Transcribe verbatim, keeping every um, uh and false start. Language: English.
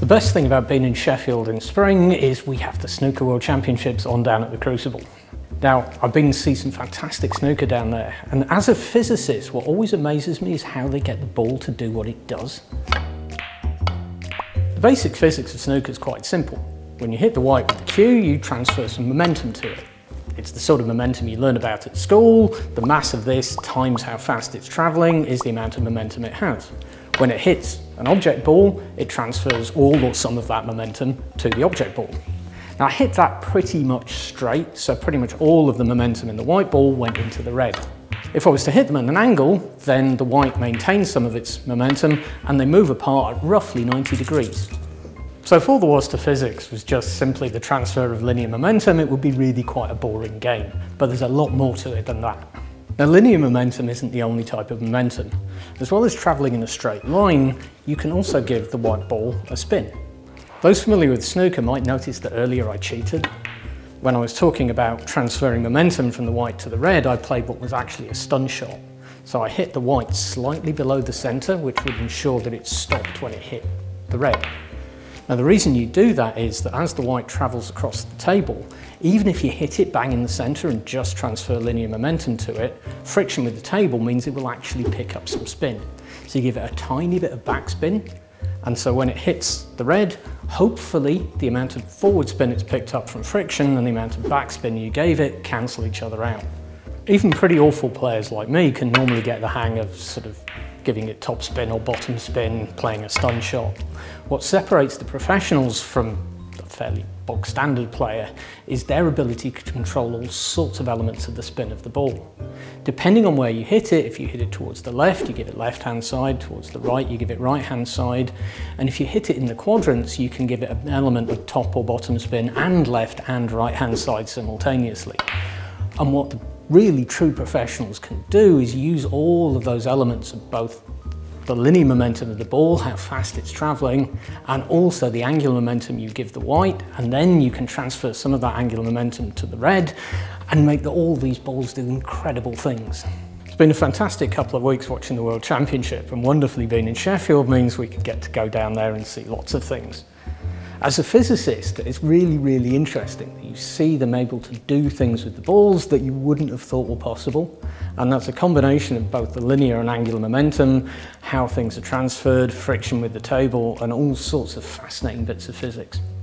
The best thing about being in Sheffield in spring is we have the Snooker World Championships on down at the Crucible. Now, I've been to see some fantastic snooker down there, and as a physicist, what always amazes me is how they get the ball to do what it does. The basic physics of snooker is quite simple. When you hit the white with the cue, you transfer some momentum to it. It's the sort of momentum you learn about at school. The mass of this times how fast it's travelling is the amount of momentum it has. When it hits an object ball, it transfers all or some of that momentum to the object ball. Now, I hit that pretty much straight, so pretty much all of the momentum in the white ball went into the red. If I was to hit them at an angle, then the white maintains some of its momentum and they move apart at roughly ninety degrees. So if all there was to physics was just simply the transfer of linear momentum, it would be really quite a boring game. But there's a lot more to it than that. Now, linear momentum isn't the only type of momentum. As well as travelling in a straight line, you can also give the white ball a spin. Those familiar with snooker might notice that earlier I cheated. When I was talking about transferring momentum from the white to the red, I played what was actually a stun shot. So I hit the white slightly below the centre, which would ensure that it stopped when it hit the red. Now, the reason you do that is that as the white travels across the table, even if you hit it bang in the centre and just transfer linear momentum to it, friction with the table means it will actually pick up some spin. So you give it a tiny bit of backspin, and so when it hits the red, hopefully the amount of forward spin it's picked up from friction and the amount of backspin you gave it cancel each other out. Even pretty awful players like me can normally get the hang of sort of giving it top spin or bottom spin, playing a stun shot. What separates the professionals from the fairly bog standard player is their ability to control all sorts of elements of the spin of the ball. Depending on where you hit it, if you hit it towards the left, you give it left hand side, towards the right, you give it right hand side, and if you hit it in the quadrants, you can give it an element of top or bottom spin and left and right hand side simultaneously. And what the really true professionals can do is use all of those elements of both the linear momentum of the ball, how fast it's travelling, and also the angular momentum you give the white, and then you can transfer some of that angular momentum to the red and make the, all these balls do incredible things. It's been a fantastic couple of weeks watching the World Championship, and wonderfully being in Sheffield means we can get to go down there and see lots of things. As a physicist, it's really, really interesting that you see them able to do things with the balls that you wouldn't have thought were possible. And that's a combination of both the linear and angular momentum, how things are transferred, friction with the table, and all sorts of fascinating bits of physics.